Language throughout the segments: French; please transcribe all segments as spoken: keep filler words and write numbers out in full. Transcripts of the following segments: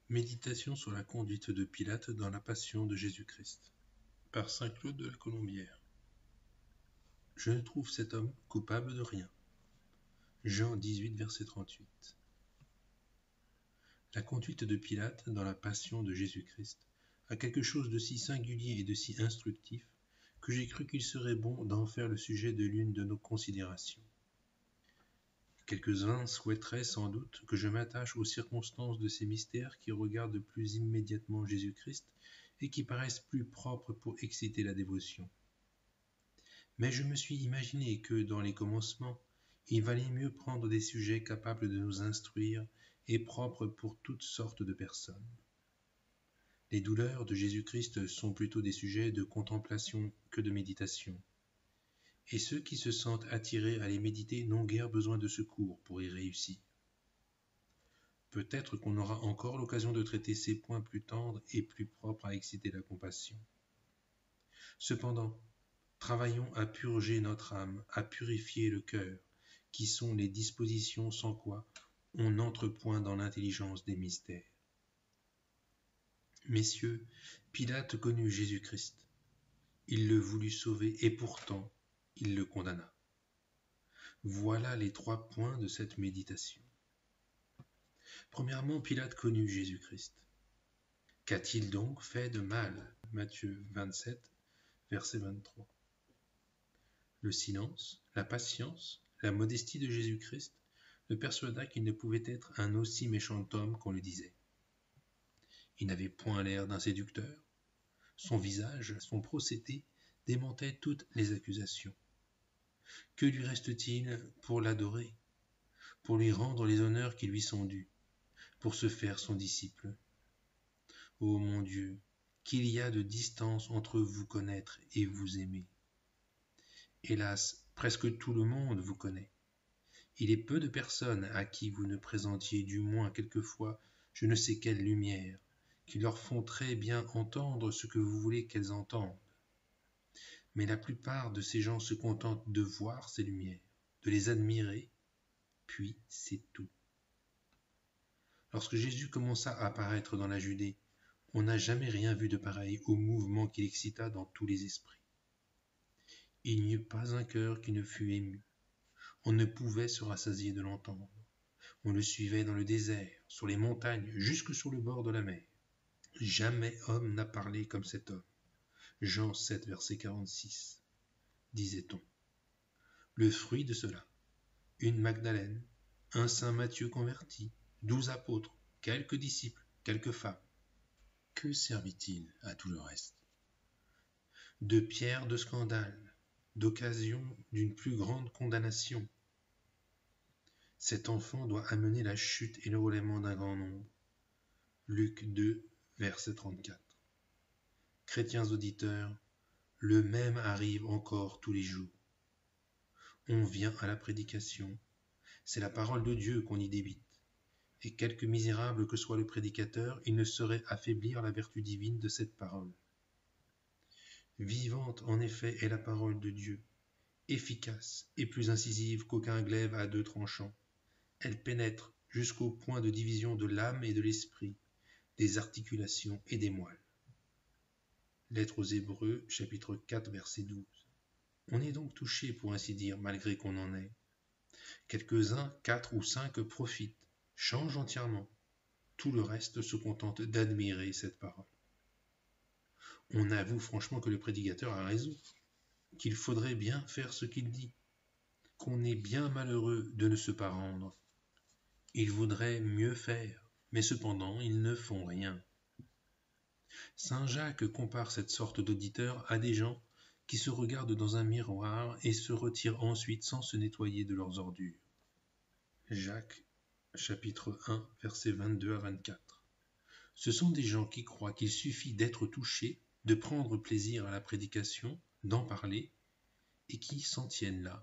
Méditation sur la conduite de Pilate dans la Passion de Jésus-Christ, par saint Claude de la Colombière. Je ne trouve cet homme coupable de rien. Jean dix-huit, verset trente-huit. La conduite de Pilate dans la Passion de Jésus-Christ a quelque chose de si singulier et de si instructif que j'ai cru qu'il serait bon d'en faire le sujet de l'une de nos considérations. Quelques-uns souhaiteraient sans doute que je m'attache aux circonstances de ces mystères qui regardent plus immédiatement Jésus-Christ et qui paraissent plus propres pour exciter la dévotion. Mais je me suis imaginé que, dans les commencements, il valait mieux prendre des sujets capables de nous instruire et propres pour toutes sortes de personnes. Les douleurs de Jésus-Christ sont plutôt des sujets de contemplation que de méditation. Et ceux qui se sentent attirés à les méditer n'ont guère besoin de secours pour y réussir. Peut-être qu'on aura encore l'occasion de traiter ces points plus tendres et plus propres à exciter la compassion. Cependant, travaillons à purger notre âme, à purifier le cœur, qui sont les dispositions sans quoi on n'entre point dans l'intelligence des mystères. Messieurs, Pilate connut Jésus-Christ. Il le voulut sauver et pourtant, il le condamna. Voilà les trois points de cette méditation. Premièrement, Pilate connut Jésus-Christ. Qu'a-t-il donc fait de mal? Matthieu vingt-sept, verset vingt-trois. Le silence, la patience, la modestie de Jésus-Christ le persuada qu'il ne pouvait être un aussi méchant homme qu'on le disait. Il n'avait point l'air d'un séducteur. Son visage, son procédé démentaient toutes les accusations. Que lui reste-t-il pour l'adorer, pour lui rendre les honneurs qui lui sont dus, pour se faire son disciple? Ô mon Dieu, qu'il y a de distance entre vous connaître et vous aimer. Hélas, presque tout le monde vous connaît. Il est peu de personnes à qui vous ne présentiez du moins quelquefois je ne sais quelle lumière, qui leur font très bien entendre ce que vous voulez qu'elles entendent. Mais la plupart de ces gens se contentent de voir ces lumières, de les admirer, puis c'est tout. Lorsque Jésus commença à apparaître dans la Judée, on n'a jamais rien vu de pareil au mouvement qu'il excita dans tous les esprits. Il n'y eut pas un cœur qui ne fût ému. On ne pouvait se rassasier de l'entendre. On le suivait dans le désert, sur les montagnes, jusque sur le bord de la mer. Jamais homme n'a parlé comme cet homme. Jean sept, verset quarante-six, disait-on. Le fruit de cela, une Magdalène, un saint Matthieu converti, douze apôtres, quelques disciples, quelques femmes. Que servit-il à tout le reste? De pierre de scandale, d'occasion d'une plus grande condamnation. Cet enfant doit amener la chute et le relèvement d'un grand nombre. Luc deux, verset trente-quatre. Chrétiens auditeurs, le même arrive encore tous les jours. On vient à la prédication, c'est la parole de Dieu qu'on y débite, et quelque misérable que soit le prédicateur, il ne saurait affaiblir la vertu divine de cette parole. Vivante en effet est la parole de Dieu, efficace et plus incisive qu'aucun glaive à deux tranchants. Elle pénètre jusqu'au point de division de l'âme et de l'esprit, des articulations et des moelles. Lettre aux Hébreux, chapitre quatre, verset douze. On est donc touché, pour ainsi dire, malgré qu'on en est. Quelques-uns, quatre ou cinq, profitent, changent entièrement. Tout le reste se contente d'admirer cette parole. On avoue franchement que le prédicateur a raison, qu'il faudrait bien faire ce qu'il dit, qu'on est bien malheureux de ne se pas rendre. Ils voudraient mieux faire, mais cependant ils ne font rien. Saint Jacques compare cette sorte d'auditeurs à des gens qui se regardent dans un miroir et se retirent ensuite sans se nettoyer de leurs ordures. Jacques, chapitre un, versets vingt-deux à vingt-quatre. Ce sont des gens qui croient qu'il suffit d'être touché, de prendre plaisir à la prédication, d'en parler, et qui s'en tiennent là.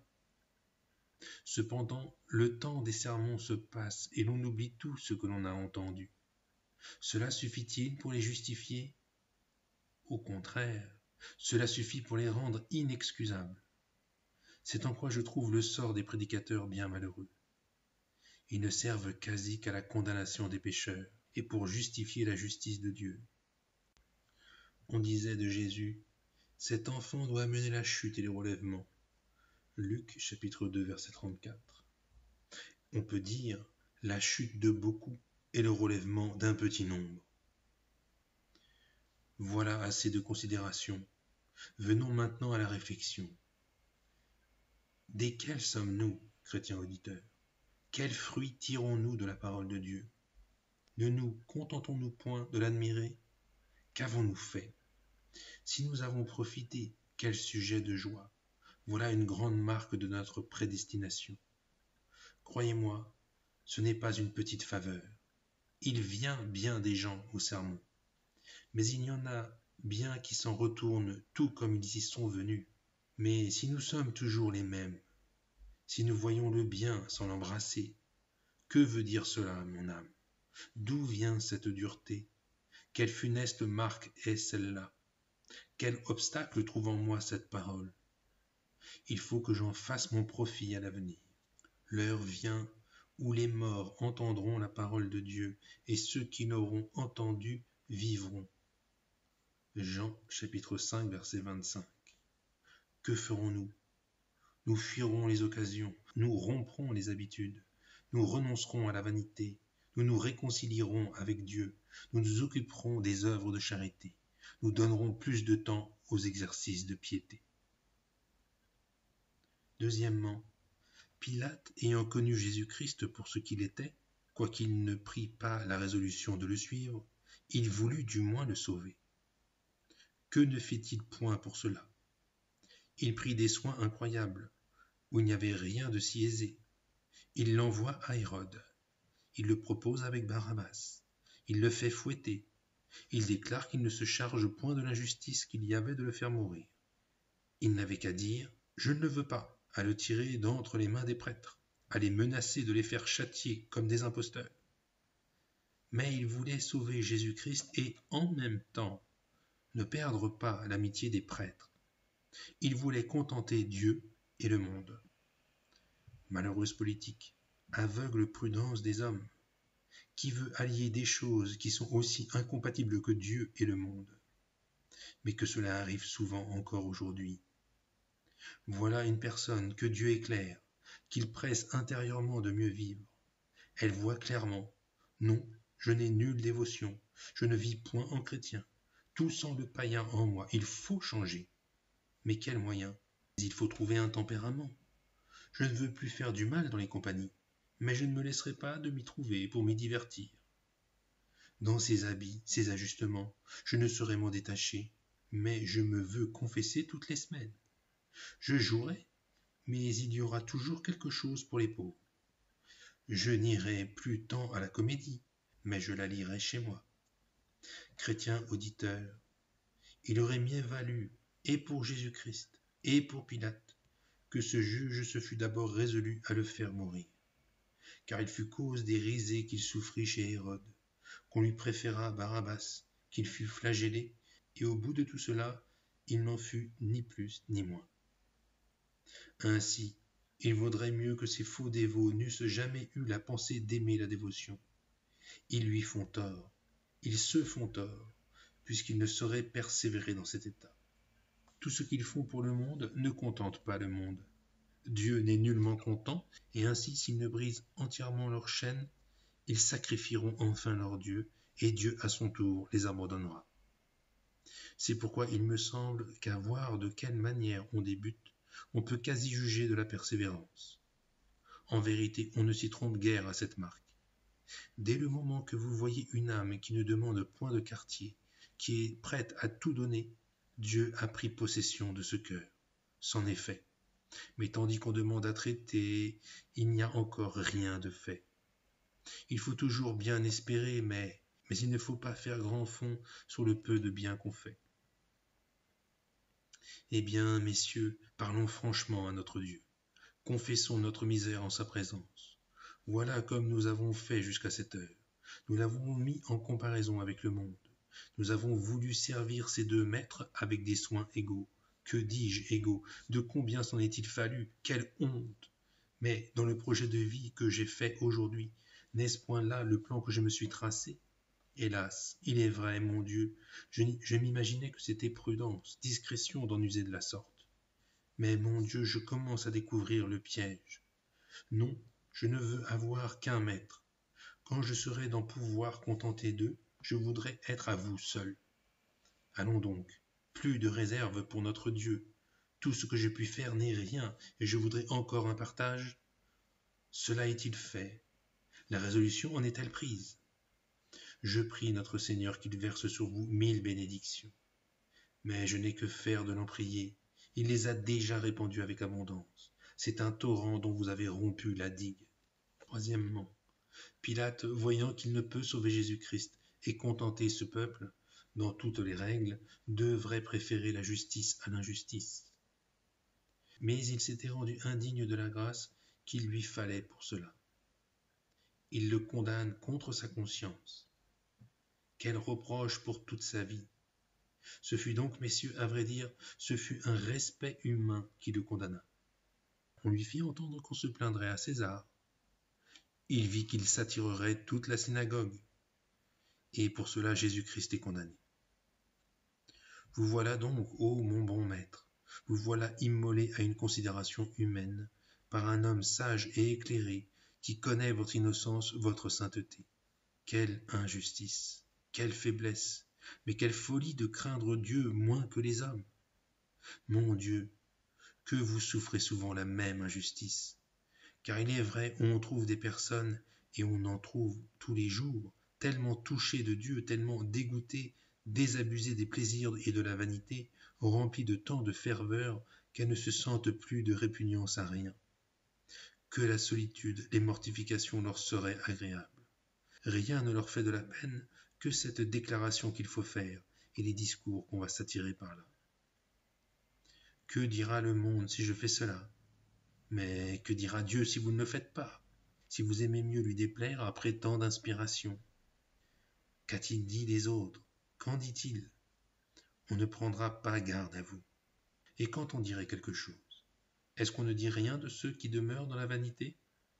Cependant, le temps des sermons se passe et l'on oublie tout ce que l'on a entendu. Cela suffit-il pour les justifier? Au contraire, cela suffit pour les rendre inexcusables. C'est en quoi je trouve le sort des prédicateurs bien malheureux. Ils ne servent quasi qu'à la condamnation des pécheurs et pour justifier la justice de Dieu. On disait de Jésus, « Cet enfant doit amener la chute et le relèvement. » Luc chapitre deux, verset trente-quatre. On peut dire la chute de beaucoup et le relèvement d'un petit nombre. Voilà assez de considérations. Venons maintenant à la réflexion. Desquels sommes-nous, chrétiens auditeurs? Quels fruits tirons-nous de la parole de Dieu? Ne nous contentons-nous point de l'admirer? Qu'avons-nous fait? Si nous avons profité, quel sujet de joie! Voilà une grande marque de notre prédestination. Croyez-moi, ce n'est pas une petite faveur. Il vient bien des gens au sermon, mais il y en a bien qui s'en retournent tout comme ils y sont venus. Mais si nous sommes toujours les mêmes, si nous voyons le bien sans l'embrasser, que veut dire cela, mon âme? D'où vient cette dureté? Quelle funeste marque est celle-là? Quel obstacle trouve en moi cette parole? Il faut que j'en fasse mon profit à l'avenir. L'heure vient où les morts entendront la parole de Dieu, et ceux qui l'auront entendue vivront. Jean chapitre cinq, verset vingt-cinq. Que ferons-nous? Nous fuirons les occasions, nous romprons les habitudes, nous renoncerons à la vanité, nous nous réconcilierons avec Dieu, nous nous occuperons des œuvres de charité, nous donnerons plus de temps aux exercices de piété. Deuxièmement, Pilate, ayant connu Jésus-Christ pour ce qu'il était, quoiqu'il ne prit pas la résolution de le suivre, il voulut du moins le sauver. Que ne fait-il point pour cela? Il prit des soins incroyables, où il n'y avait rien de si aisé. Il l'envoie à Hérode. Il le propose avec Barabbas. Il le fait fouetter. Il déclare qu'il ne se charge point de l'injustice qu'il y avait de le faire mourir. Il n'avait qu'à dire « Je ne le veux pas », à le tirer d'entre les mains des prêtres, à les menacer de les faire châtier comme des imposteurs. Mais il voulait sauver Jésus-Christ et, en même temps, ne perdre pas l'amitié des prêtres. Il voulait contenter Dieu et le monde. Malheureuse politique, aveugle prudence des hommes, qui veut allier des choses qui sont aussi incompatibles que Dieu et le monde. Mais que cela arrive souvent encore aujourd'hui. Voilà une personne que Dieu éclaire, qu'il presse intérieurement de mieux vivre. Elle voit clairement, non, je n'ai nulle dévotion, je ne vis point en chrétien, tout semble païen en moi, il faut changer. Mais quel moyen? Il faut trouver un tempérament. Je ne veux plus faire du mal dans les compagnies, mais je ne me laisserai pas de m'y trouver pour m'y divertir. Dans ces habits, ces ajustements, je ne saurais m'en détacher, mais je me veux confesser toutes les semaines. Je jouerai, mais il y aura toujours quelque chose pour les pauvres. Je n'irai plus tant à la comédie, mais je la lirai chez moi. Chrétien auditeur, il aurait mieux valu, et pour Jésus-Christ, et pour Pilate, que ce juge se fût d'abord résolu à le faire mourir. Car il fut cause des risées qu'il souffrit chez Hérode, qu'on lui préféra Barabbas, qu'il fut flagellé, et au bout de tout cela, il n'en fut ni plus ni moins. Ainsi, il vaudrait mieux que ces faux dévots n'eussent jamais eu la pensée d'aimer la dévotion. Ils lui font tort, ils se font tort, puisqu'ils ne sauraient persévérer dans cet état. Tout ce qu'ils font pour le monde ne contente pas le monde. Dieu n'est nullement content, et ainsi s'ils ne brisent entièrement leur chaîne, ils sacrifieront enfin leur Dieu, et Dieu à son tour les abandonnera. C'est pourquoi il me semble qu'à voir de quelle manière on débute, on peut quasi juger de la persévérance. En vérité, on ne s'y trompe guère à cette marque. Dès le moment que vous voyez une âme qui ne demande point de quartier, qui est prête à tout donner, Dieu a pris possession de ce cœur. C'en est fait. Mais tandis qu'on demande à traiter, il n'y a encore rien de fait. Il faut toujours bien espérer, mais, mais il ne faut pas faire grand fond sur le peu de bien qu'on fait. Eh bien, messieurs, parlons franchement à notre Dieu. Confessons notre misère en sa présence. Voilà comme nous avons fait jusqu'à cette heure. Nous l'avons mis en comparaison avec le monde. Nous avons voulu servir ces deux maîtres avec des soins égaux. Que dis-je égaux? De combien s'en est-il fallu? Quelle honte! Mais dans le projet de vie que j'ai fait aujourd'hui, n'est-ce point là le plan que je me suis tracé? Hélas, il est vrai, mon Dieu, je, je m'imaginais que c'était prudence, discrétion d'en user de la sorte. Mais, mon Dieu, je commence à découvrir le piège. Non, je ne veux avoir qu'un maître. Quand je serai d'en pouvoir contenter d'eux, je voudrais être à vous seul. Allons donc, plus de réserve pour notre Dieu. Tout ce que je puis faire n'est rien, et je voudrais encore un partage. Cela est-il fait? La résolution en est-elle prise? Je prie notre Seigneur qu'il verse sur vous mille bénédictions. Mais je n'ai que faire de l'en prier. Il les a déjà répandues avec abondance. C'est un torrent dont vous avez rompu la digue. Troisièmement, Pilate, voyant qu'il ne peut sauver Jésus-Christ et contenter ce peuple, dans toutes les règles, devrait préférer la justice à l'injustice. Mais il s'était rendu indigne de la grâce qu'il lui fallait pour cela. Il le condamne contre sa conscience. Quel reproche pour toute sa vie! Ce fut donc, messieurs, à vrai dire, ce fut un respect humain qui le condamna. On lui fit entendre qu'on se plaindrait à César. Il vit qu'il s'attirerait toute la synagogue. Et pour cela Jésus-Christ est condamné. Vous voilà donc, ô mon bon maître, vous voilà immolé à une considération humaine, par un homme sage et éclairé, qui connaît votre innocence, votre sainteté. Quelle injustice, quelle faiblesse, mais quelle folie de craindre Dieu moins que les hommes. Mon Dieu, que vous souffrez souvent la même injustice. Car il est vrai, on trouve des personnes, et on en trouve tous les jours, tellement touchées de Dieu, tellement dégoûtées, désabusées des plaisirs et de la vanité, remplies de tant de ferveur qu'elles ne se sentent plus de répugnance à rien. Que la solitude, les mortifications leur seraient agréables. Rien ne leur fait de la peine que cette déclaration qu'il faut faire et les discours qu'on va s'attirer par là. Que dira le monde si je fais cela? Mais que dira Dieu si vous ne le faites pas? Si vous aimez mieux lui déplaire après tant d'inspiration? Qu'a-t-il dit des autres? Qu'en dit-il? On ne prendra pas garde à vous. Et quand on dirait quelque chose, est-ce qu'on ne dit rien de ceux qui demeurent dans la vanité?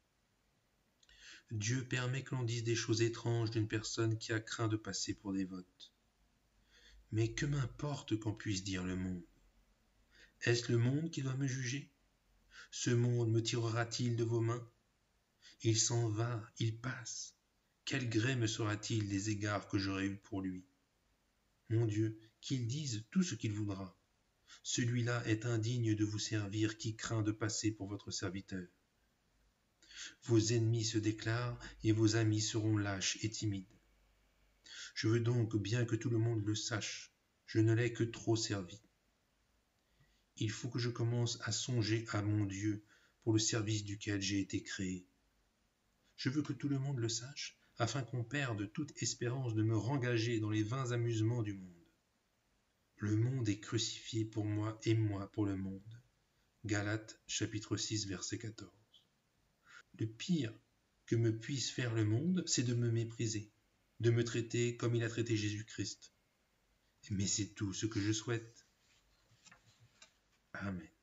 Dieu permet que l'on dise des choses étranges d'une personne qui a craint de passer pour dévote. Mais que m'importe qu'en puisse dire le monde? Est-ce le monde qui doit me juger? Ce monde me tirera-t-il de vos mains? Il s'en va, il passe. Quel gré me sera-t-il des égards que j'aurai eus pour lui? Mon Dieu, qu'il dise tout ce qu'il voudra. Celui-là est indigne de vous servir qui craint de passer pour votre serviteur. Vos ennemis se déclarent et vos amis seront lâches et timides. Je veux donc bien que tout le monde le sache, je ne l'ai que trop servi. Il faut que je commence à songer à mon Dieu pour le service duquel j'ai été créé. Je veux que tout le monde le sache, afin qu'on perde toute espérance de me rengager dans les vains amusements du monde. Le monde est crucifié pour moi et moi pour le monde. Galates chapitre six verset quatorze. Le pire que me puisse faire le monde, c'est de me mépriser, de me traiter comme il a traité Jésus-Christ. Mais c'est tout ce que je souhaite. Amen.